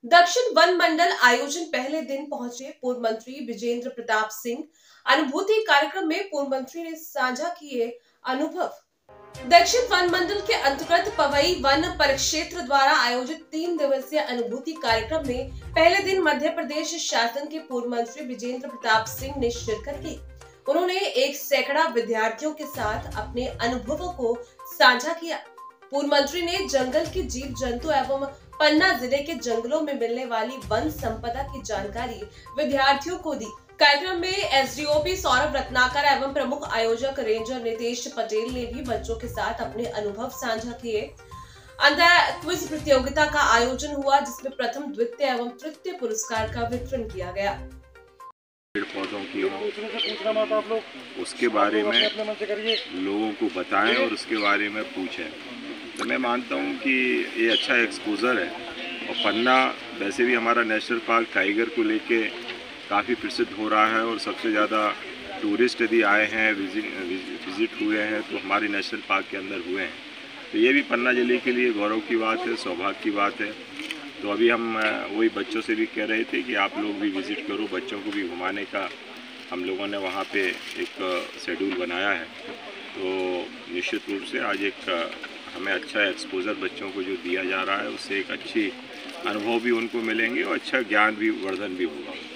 दक्षिण वन मंडल आयोजन पहले दिन पहुंचे पूर्व मंत्री विजेंद्र प्रताप सिंह। अनुभूति कार्यक्रम में पूर्व मंत्री ने साझा किए अनुभव। दक्षिण वन मंडल के अंतर्गत पवई वन परिक्षेत्र द्वारा आयोजित 3 दिवसीय अनुभूति कार्यक्रम में पहले दिन मध्य प्रदेश शासन के पूर्व मंत्री विजेंद्र प्रताप सिंह ने शिरकत की। उन्होंने 1 सैकड़ा विद्यार्थियों के साथ अपने अनुभवों को साझा किया। पूर्व मंत्री ने जंगल के जीव जंतु एवं पन्ना जिले के जंगलों में मिलने वाली वन संपदा की जानकारी विद्यार्थियों को दी। कार्यक्रम में एसडीओपी सौरभ रत्नाकर एवं प्रमुख आयोजक रेंजर नितेश पटेल ने भी बच्चों के साथ अपने अनुभव साझा किए। अंतर क्विज प्रतियोगिता का आयोजन हुआ, जिसमें प्रथम, द्वितीय एवं तृतीय पुरस्कार का वितरण किया गया। पेड़ पौधों की हो, उसके बारे में लोगों को बताएं और उसके बारे में पूछें। तो मैं मानता हूं कि ये अच्छा एक्सपोजर है। और पन्ना वैसे भी हमारा नेशनल पार्क टाइगर को लेके काफ़ी प्रसिद्ध हो रहा है और सबसे ज़्यादा टूरिस्ट यदि आए हैं, विजिट हुए हैं तो हमारे नेशनल पार्क के अंदर हुए हैं। तो ये भी पन्ना जिले के लिए गौरव की बात है, सौभाग्य की बात है। तो अभी हम वही बच्चों से भी कह रहे थे कि आप लोग भी विज़िट करो, बच्चों को भी घुमाने का हम लोगों ने वहाँ पे एक शेड्यूल बनाया है। तो निश्चित रूप से आज एक हमें अच्छा एक्सपोजर बच्चों को जो दिया जा रहा है, उससे एक अच्छी अनुभव भी उनको मिलेंगे और अच्छा ज्ञान भी वर्धन भी होगा।